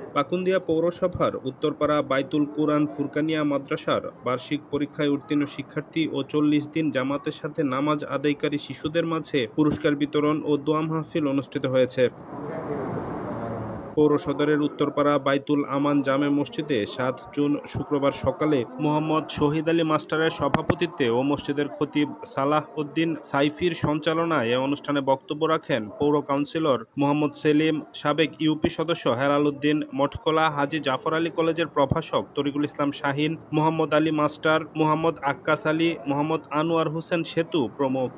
পাকুন্দিয়া পৌরসভার উত্তরপাড়া বাইতুল কুরআন ফুরকানিয়া মাদ্রাসার বার্ষিক পরীক্ষায় উত্তীর্ণ শিক্ষার্থী ও ৪০ দিন জামাতের সাথে নামাজ আদায়কারী শিশুদের মাঝে পুরস্কার বিতরণ ও দোয়া মাহফিল অনুষ্ঠিত হয়েছে। পৌর সদরের উত্তরপাড়া বাইতুল আমান জামে মসজিদে ৭ জুন শুক্রবার সকালে মোহাম্মদ শহীদ আলী মাস্টারের সভাপতিত্বে ও মসজিদের খতিব সালাহ উদ্দিন সাইফির সঞ্চালনায় এ অনুষ্ঠানে বক্তব্য রাখেন পৌর কাউন্সিলর মোহাম্মদ সেলিম, সাবেক ইউপি সদস্য হেলাল উদ্দিন, মঠখোলা হাজী জাফর আলী কলেজের প্রভাষক তরিকুল ইসলাম শাহীন, মোহাম্মদ আলী মাস্টার, মোহাম্মদ আক্কাস আলী, মোহাম্মদ আনোয়ার হোসেন সেতু প্রমুখ।